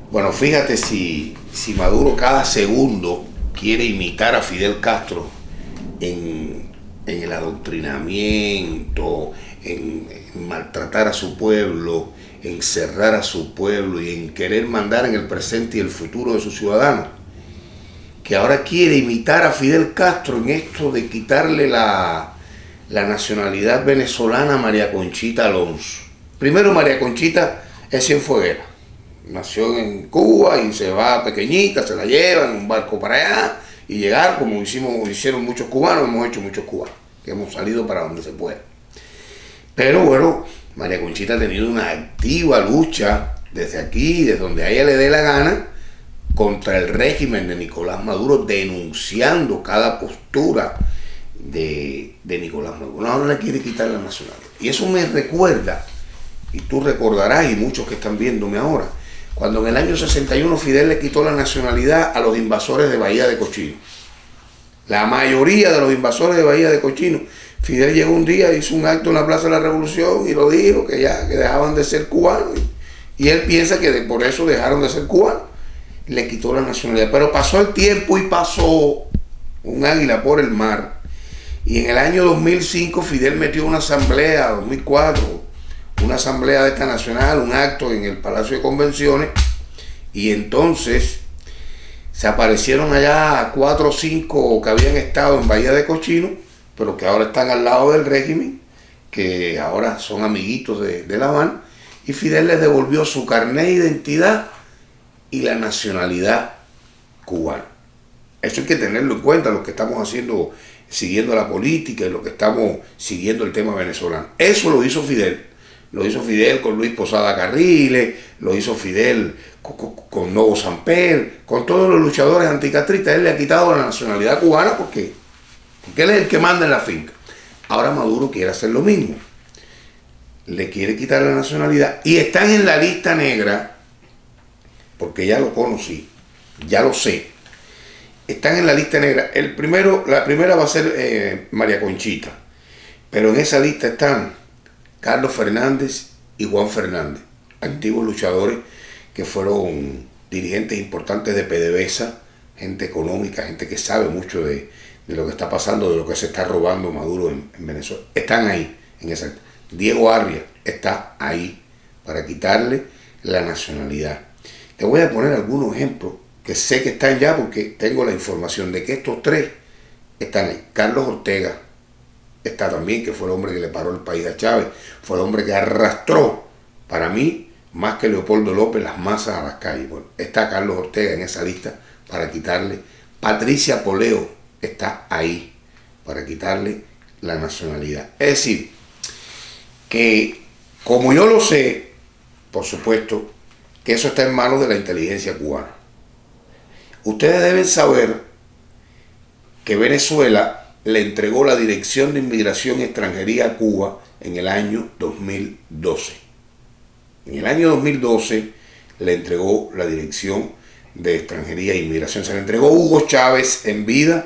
Bueno, fíjate si Maduro cada segundo quiere imitar a Fidel Castro en el adoctrinamiento, en maltratar a su pueblo, en cerrar a su pueblo y en querer mandar en el presente y el futuro de sus ciudadanos, que ahora quiere imitar a Fidel Castro en esto de quitarle la nacionalidad venezolana a María Conchita Alonso. Primero, María Conchita es cienfueguera. Nació en Cuba y se va pequeñita, se la llevan en un barco para allá y llegar como hicieron muchos cubanos, hemos hecho muchos cubanos, que hemos salido para donde se puede. Pero bueno, María Conchita ha tenido una activa lucha desde aquí, desde donde a ella le dé la gana, contra el régimen de Nicolás Maduro, denunciando cada postura de Nicolás Maduro. Ahora le quiere quitar la nacionalidad. Y eso me recuerda, y tú recordarás, y muchos que están viéndome ahora, cuando en el año 61 Fidel le quitó la nacionalidad a los invasores de Bahía de Cochino. La mayoría de los invasores de Bahía de Cochino, Fidel llegó un día, hizo un acto en la Plaza de la Revolución y lo dijo, que ya que dejaban de ser cubanos. Y él piensa que por eso dejaron de ser cubanos. Le quitó la nacionalidad. Pero pasó el tiempo y pasó un águila por el mar. Y en el año 2005 Fidel metió una asamblea, 2004, una asamblea de esta nacional, un acto en el Palacio de Convenciones, y entonces se aparecieron allá 4 o 5 que habían estado en Bahía de Cochino, pero que ahora están al lado del régimen, que ahora son amiguitos de La Habana, y Fidel les devolvió su carnet de identidad y la nacionalidad cubana. Eso hay que tenerlo en cuenta, lo que estamos haciendo, siguiendo la política y lo que estamos siguiendo el tema venezolano. Eso lo hizo Fidel. Lo hizo Fidel con Luis Posada Carriles, lo hizo Fidel con Novo Samper, con todos los luchadores anticastristas. Él le ha quitado la nacionalidad cubana porque él es el que manda en la finca. Ahora Maduro quiere hacer lo mismo. Le quiere quitar la nacionalidad y están en la lista negra, porque ya lo conocí, ya lo sé. Están en la lista negra. La primera va a ser María Conchita, pero en esa lista están Carlos Fernández y Juan Fernández, antiguos luchadores que fueron dirigentes importantes de PDVSA, gente económica, gente que sabe mucho de lo que está pasando, de lo que se está robando Maduro en Venezuela. Están ahí, en esa lista. Diego Arria está ahí para quitarle la nacionalidad. Te voy a poner algunos ejemplos que sé que están ya porque tengo la información de que estos 3 están ahí. Carlos Ortega está también, que fue el hombre que le paró el país a Chávez, fue el hombre que arrastró, para mí, más que Leopoldo López, las masas a las calles. Bueno, está Carlos Ortega en esa lista para quitarle. Patricia Poleo está ahí para quitarle la nacionalidad. Es decir, que como yo lo sé, por supuesto, que eso está en manos de la inteligencia cubana. Ustedes deben saber que Venezuela le entregó la Dirección de Inmigración y Extranjería a Cuba en el año 2012. En el año 2012 le entregó la Dirección de Extranjería e Inmigración. Se le entregó Hugo Chávez en vida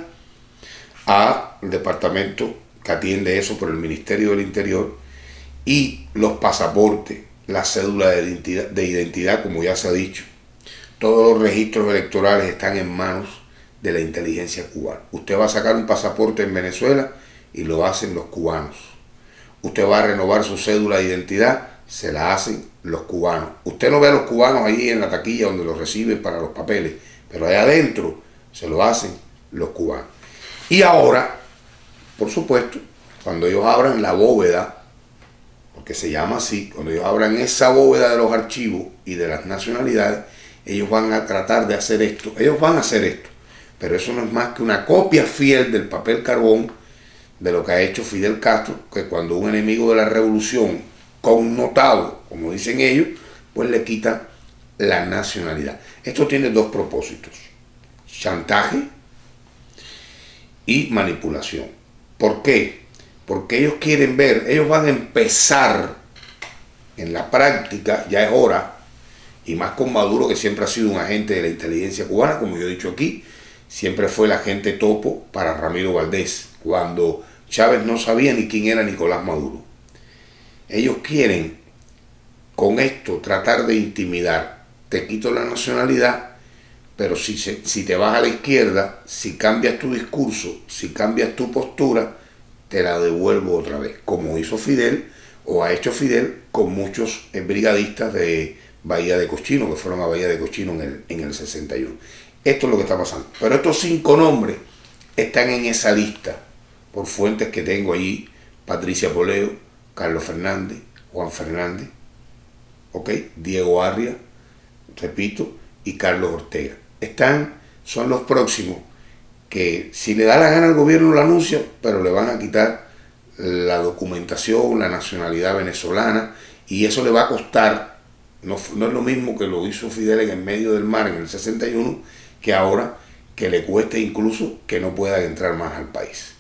al departamento que atiende eso por el Ministerio del Interior, y los pasaportes, la cédula de identidad, como ya se ha dicho. Todos los registros electorales están en manos de la inteligencia cubana. Usted va a sacar un pasaporte en Venezuela y lo hacen los cubanos. Usted va a renovar su cédula de identidad, se la hacen los cubanos. Usted no ve a los cubanos ahí en la taquilla donde los reciben para los papeles, pero allá adentro se lo hacen los cubanos. Y ahora, por supuesto, cuando ellos abran la bóveda, porque se llama así, cuando ellos abran esa bóveda de los archivos y de las nacionalidades, ellos van a tratar de hacer esto. Ellos van a hacer esto. Pero eso no es más que una copia fiel del papel carbón de lo que ha hecho Fidel Castro, que cuando un enemigo de la revolución connotado, como dicen ellos, pues le quita la nacionalidad. Esto tiene 2 propósitos: chantaje y manipulación. ¿Por qué? Porque ellos quieren ver, ellos van a empezar en la práctica, ya es hora, y más con Maduro, que siempre ha sido un agente de la inteligencia cubana, como yo he dicho aquí, siempre fue el agente topo para Ramiro Valdés, cuando Chávez no sabía ni quién era Nicolás Maduro. Ellos quieren con esto tratar de intimidar. te quito la nacionalidad, pero si te vas a la izquierda, si cambias tu discurso, si cambias tu postura, te la devuelvo otra vez, como hizo Fidel o ha hecho Fidel con muchos brigadistas de Bahía de Cochino, que fueron a Bahía de Cochino en el 61. Esto es lo que está pasando. Pero estos 5 nombres están en esa lista, por fuentes que tengo allí: Patricia Poleo, Carlos Fernández, Juan Fernández, Diego Arria, repito, y Carlos Ortega. Son los próximos que, si le da la gana al gobierno, lo anuncia, pero le van a quitar la documentación, la nacionalidad venezolana, y eso le va a costar. No es lo mismo que lo hizo Fidel en el medio del mar en el 61, que ahora que le cueste incluso que no pueda entrar más al país.